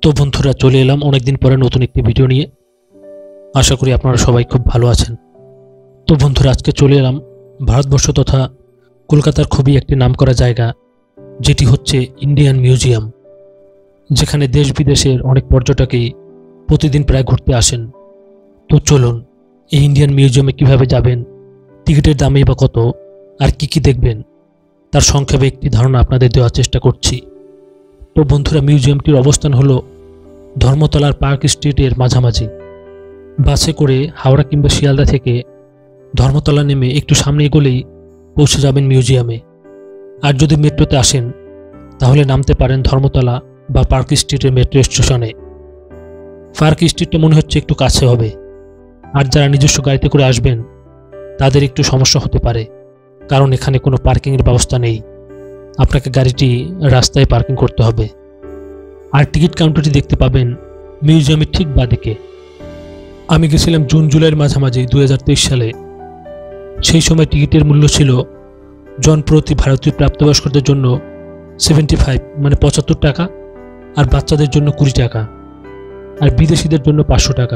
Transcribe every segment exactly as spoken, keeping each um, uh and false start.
তো বন্ধুরা চলে এলাম অনেকদিন পরে নতুন একটি ভিডিও নিয়ে। আশা করি আপনারা সবাই খুব ভালো আছেন। তো বন্ধুরা আজকে চলে এলাম ভারতবর্ষ তথা কলকাতার খুবই একটি নামকরা জায়গা, যেটি হচ্ছে ইন্ডিয়ান মিউজিয়াম, যেখানে দেশ বিদেশের অনেক পর্যটকই প্রতিদিন প্রায় ঘুরতে আসেন। তো চলুন এই ইন্ডিয়ান মিউজিয়ামে কিভাবে যাবেন, টিকিটের দামই বা কত, আর কি কি দেখবেন তার সংক্ষেপে একটি ধারণা আপনাদের দেওয়ার চেষ্টা করছি। তো বন্ধুরা মিউজিয়ামটির অবস্থান হলো ধর্মতলার পার্ক স্ট্রিটের মাঝামাঝি। বাসে করে হাওড়া কিংবা শিয়ালদা থেকে ধর্মতলা নেমে একটু সামনে এগোলেই পৌঁছে যাবেন মিউজিয়ামে। আর যদি মেট্রোতে আসেন তাহলে নামতে পারেন ধর্মতলা বা পার্ক স্ট্রিটের মেট্রো স্টেশনে। পার্ক স্ট্রিটটা মনে হচ্ছে একটু কাছে হবে, আর যারা নিজস্ব গাড়িতে করে আসবেন তাদের একটু সমস্যা হতে পারে, কারণ এখানে কোনো পার্কিংয়ের ব্যবস্থা নেই। আপনাকে গাড়িটি রাস্তায় পার্কিং করতে হবে। আর টিকিট কাউন্টারটি দেখতে পাবেন মিউজিয়ামের ঠিক বাঁদিকে। আমি গেছিলাম জুন জুলাইয়ের মাঝামাঝি দুই হাজার তেইশ সালে। সেই সময় টিকিটের মূল্য ছিল জনপ্রতি ভারতীয় প্রাপ্তবয়স্কদের জন্য সেভেন্টি ফাইভ মানে পঁচাত্তর টাকা, আর বাচ্চাদের জন্য কুড়ি টাকা, আর বিদেশিদের জন্য পাঁচশো টাকা।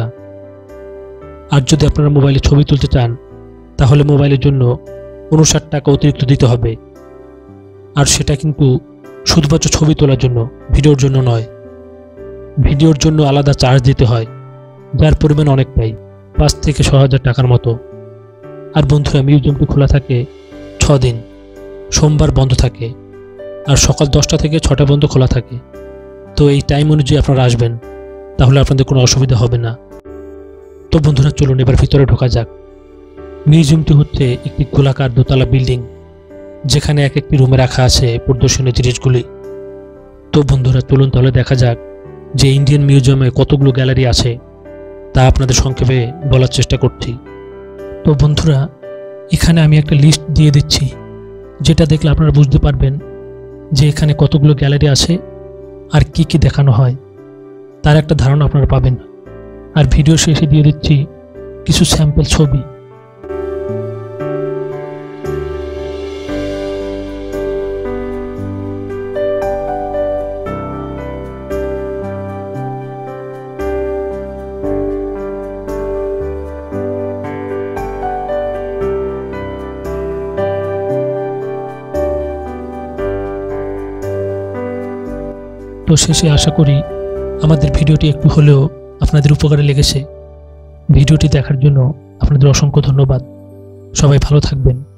আর যদি আপনারা মোবাইলে ছবি তুলতে চান তাহলে মোবাইলের জন্য উনষাট টাকা অতিরিক্ত দিতে হবে। আর সেটা কিন্তু শুধুমাত্র ছবি তোলার জন্য, ভিডিওর জন্য নয়। ভিডিওর জন্য আলাদা চার্জ দিতে হয়, যার পরিমাণ অনেকটাই, পাঁচ থেকে ছ হাজার টাকার মতো। আর বন্ধুরা মিউজিয়ামটি খোলা থাকে ছ দিন, সোমবার বন্ধ থাকে, আর সকাল দশটা থেকে ছটা পর্যন্ত খোলা থাকে। তো এই টাইম অনুযায়ী আপনারা আসবেন, তাহলে আপনাদের কোনো অসুবিধা হবে না। তো বন্ধুরা চলুন এবার ভিতরে ঢোকা যাক। মিউজিয়ামটি হচ্ছে একটি গোলাকার দোতলা বিল্ডিং, যেখানে এক একটি রুমে রাখা আছে প্রদর্শনীয় জিনিসগুলি। তো বন্ধুরা চলুন তাহলে দেখা যাক যে ইন্ডিয়ান মিউজিয়ামে কতগুলো গ্যালারি আছে তা আপনাদের সংক্ষেপে বলার চেষ্টা করছি। তো বন্ধুরা এখানে আমি একটা লিস্ট দিয়ে দিচ্ছি, যেটা দেখলে আপনারা বুঝতে পারবেন যে এখানে কতগুলো গ্যালারি আছে আর কি কি দেখানো হয়, তার একটা ধারণা আপনারা পাবেন। আর ভিডিও শেষে দিয়ে দিচ্ছি কিছু স্যাম্পল ছবি। তো শেষে আশা করি আমাদের ভিডিওটি একটু হলেও আপনাদের উপকারে লেগেছে। ভিডিওটি দেখার জন্য আপনাদের অসংখ্য ধন্যবাদ। সবাই ভালো থাকবেন।